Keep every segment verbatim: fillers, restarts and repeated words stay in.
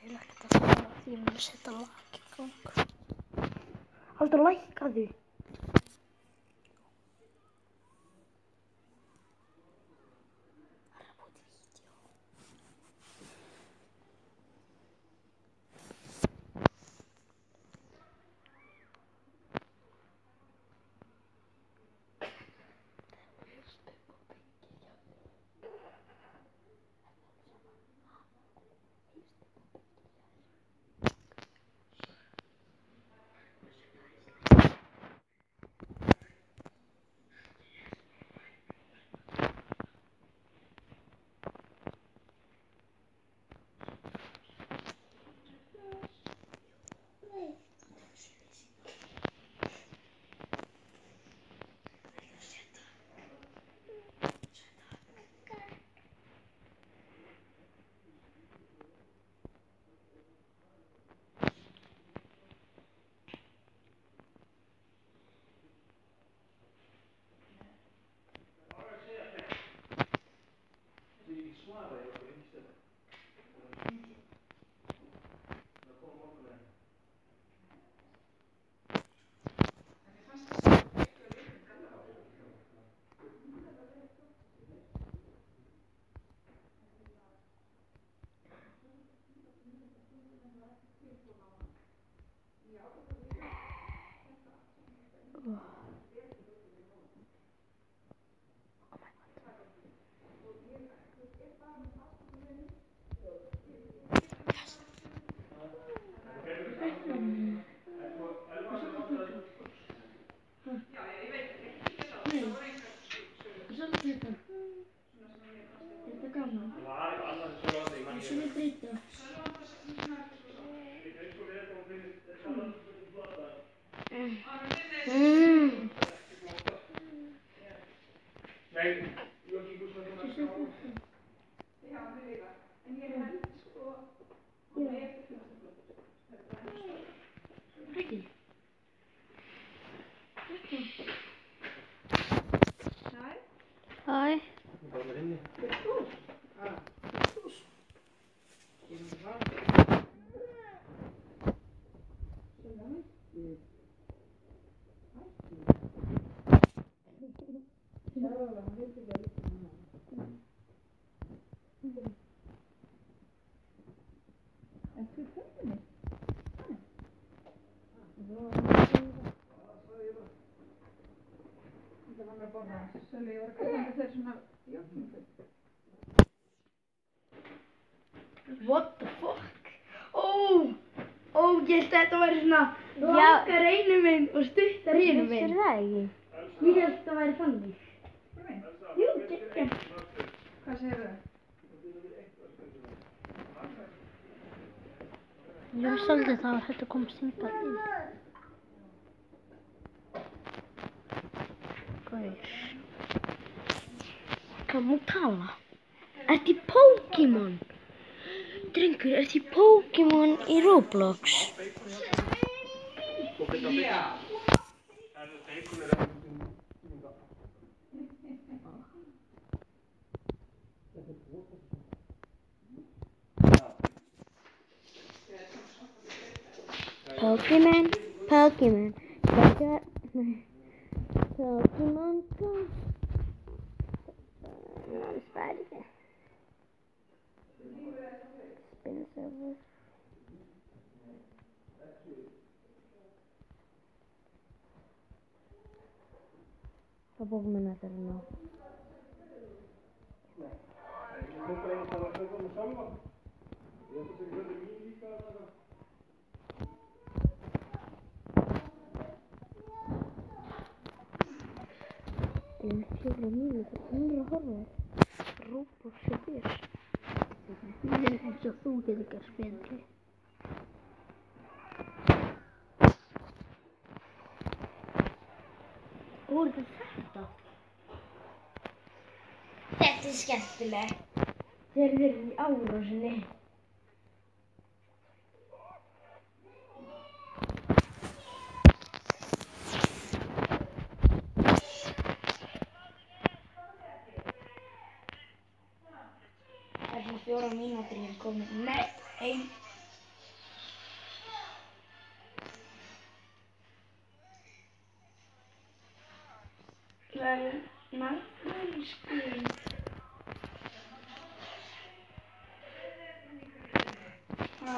Ég ætla ekki að fara því ég mun setja lag í gang. Haldur að lækka því. Hæ. What the fuck? Ó, ó, ég held að þetta væri svona langar einu minn og stuttar hinu minn. Vissir það ekki? Ég held að þetta væri þannig. Jú, geggjað. Hvað segir þau? Ég vissi aldrei það að þetta komst hingað inn. Gaur. Hvað má tala? Ertu í Pokémon? Drengur, ertu í Pokémon í Roblox? Já. Pokémon, Pokémon, Pokémon, Pokémon Go. Non sbaglio. Spin server. Hvað Pokémon þetta er nú? En fjóra mínútur, hún er að horfa Roblox hjá þér. Eins og þú getur gert betri. Hvor er þetta? Þetta er skemmtilegt. Þeir eru í árásinni. Fjóra mínútur ég er komin. Nei, ein.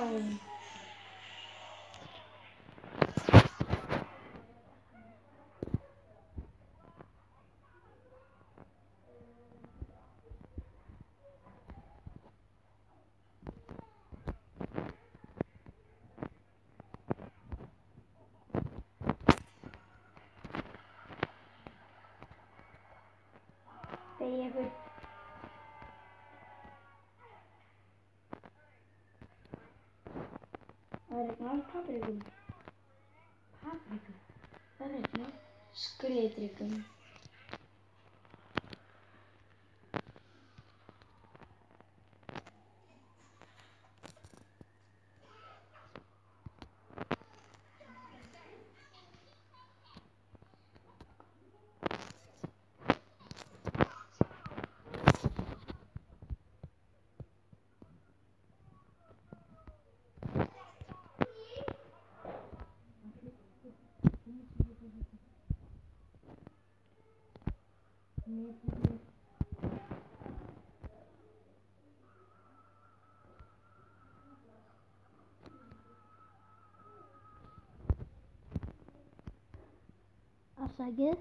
Þegar ykkur. Það er eitthvað alveg paprikum. Paprikum? Það er eitthvað skriðdrykum. Afsakið.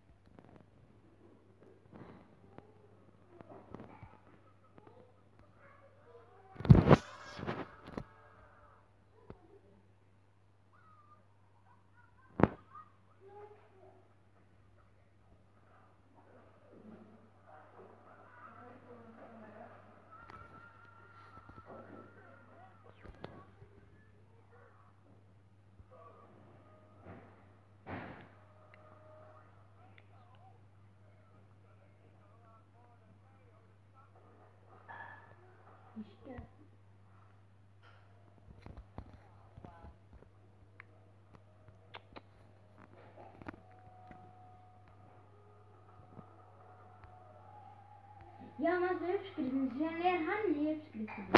Já, maður er uppskriftin, síðan er hann í uppskriftinni.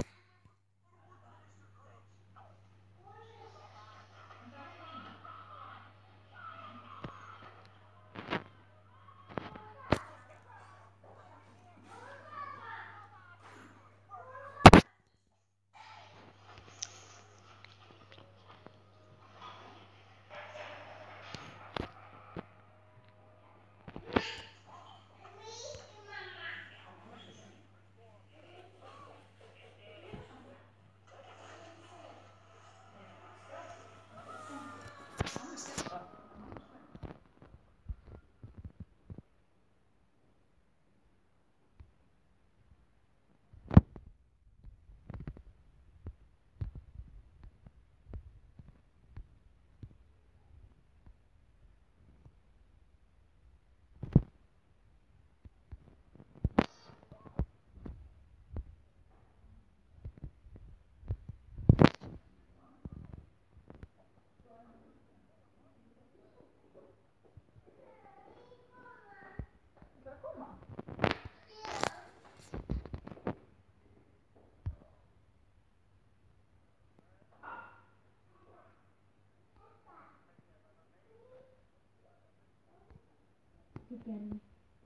Gerði.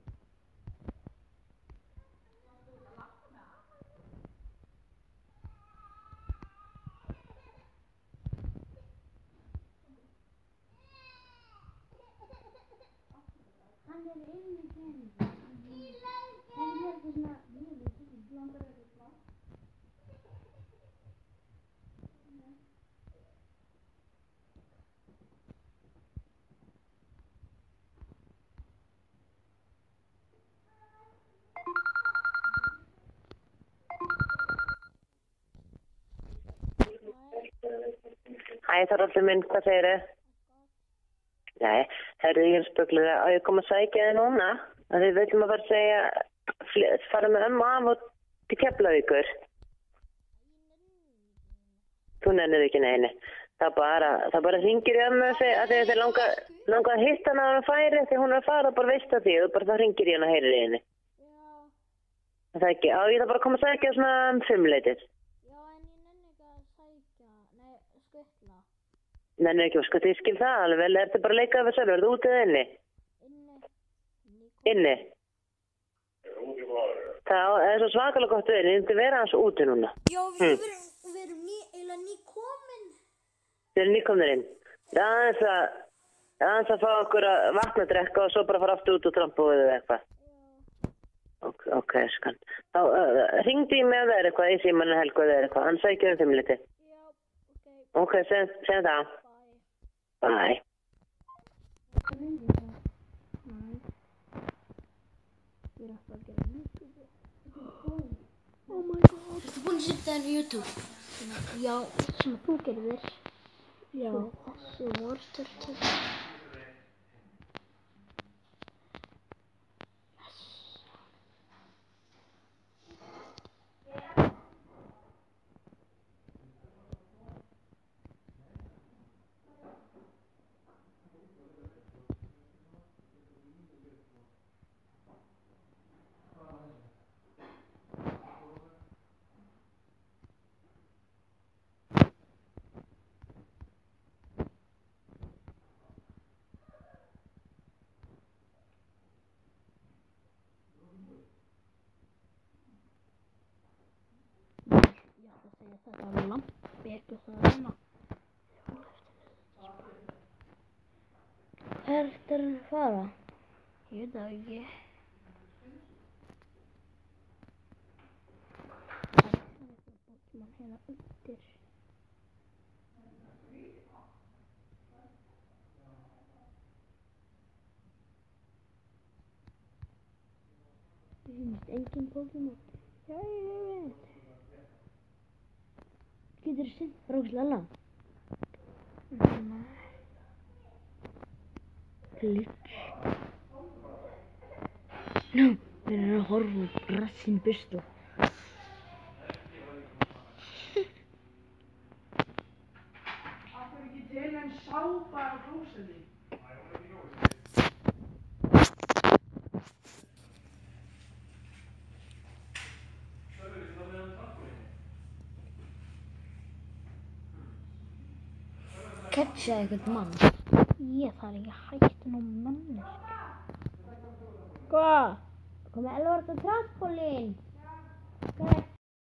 Hann er inn í gerði. Hann er hérna svona lífið, þetta langar að vera smá. Hæ, Þorvaldur minn, hvað segirðu? Nei, herðu ég spögglega að ég kom að sækja þig núna. Að við viljum að fara að segja, fara með ömmu af og til Keflavíkur. Þú nennir ekki neini. Það bara, það bara hringir í ömmu að þegar þeir langa, langa að hitta hana á hana færi þegar hún er að fara og bara veist að því og bara það hringir í hana og heyrir í henni. Já. Það er ekki, á ég það bara að koma að sækja svona um fimmleitið. Nenni ekki, sko, ég skil það alveg vel, er þetta bara að leika við sjálf, er það út eða inni? Inni. Inni? Það er svo svakalega gott við, ég myndi vera hans úti núna. Já, við erum ný, eiginlega ný Þið eru nýkomnir inn. Það er aðeins að, aðeins að fá okkur að vatna að drekka og svo bara fara aftur út og trampbúið eða eitthvað. Ok, ok, skan. Þá uh, hringdi ég með þér eitthvað í símanum Helgu eða eitthvað. Hann sækir um fimm liti. Já, ok. Ok, sem, sem það. Bye. Bye. Hvað myndi ég það? Nei. Ég er alltaf að gera YouTube. Oh my god. Ertu búin að setja það í YouTube? Já, sem þú gerðir. Já. Þessu vorstörtur. Þetta var lampi ekki það hana. Hvert er hann að fara? Ég veit það ekki. Það er eitthvað Pokémon hérna undir. Ég finnst engin Pokémon. Já, ég veit. Getur þú sinn frá Lalla? Nei. Glitch. Nú, við erum að horfa á rassinn Bustu. Það er ekki til en sápa á klósetti. Catcha eitthvað mann. Ég þarf ekki að hætta nú mannesk. Hvað? Komið alveg á trampolín. Hvað?